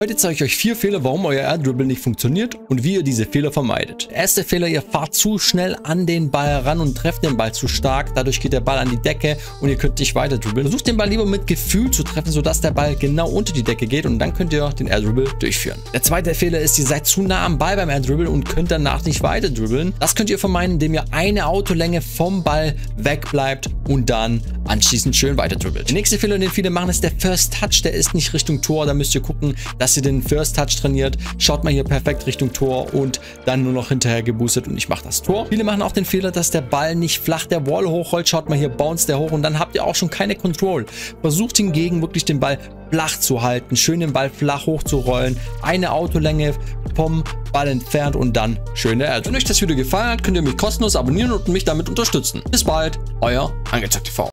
Heute zeige ich euch 4 Fehler, warum euer Airdribble nicht funktioniert und wie ihr diese Fehler vermeidet. Der erste Fehler, ihr fahrt zu schnell an den Ball ran und trefft den Ball zu stark. Dadurch geht der Ball an die Decke und ihr könnt nicht weiter dribbeln. Versucht den Ball lieber mit Gefühl zu treffen, sodass der Ball genau unter die Decke geht und dann könnt ihr den Airdribble durchführen. Der zweite Fehler ist, ihr seid zu nah am Ball beim Airdribble und könnt danach nicht weiter dribbeln. Das könnt ihr vermeiden, indem ihr eine Autolänge vom Ball wegbleibt und dann anschließend schön weiter dribbelt. Der nächste Fehler, den viele machen, ist der First Touch. Der ist nicht Richtung Tor. Da müsst ihr gucken, dass ihr den First Touch trainiert. Schaut mal hier perfekt Richtung Tor und dann nur noch hinterher geboostet und ich mache das Tor. Viele machen auch den Fehler, dass der Ball nicht flach der Wall hochrollt. Schaut mal hier, bounce der hoch und dann habt ihr auch schon keine Control. Versucht hingegen wirklich den Ball flach zu halten, schön den Ball flach hochzurollen, eine Autolänge vom Ball entfernt und dann schön der Airdribble. Wenn euch das Video gefallen hat, könnt ihr mich kostenlos abonnieren und mich damit unterstützen. Bis bald, euer Angezeigt TV.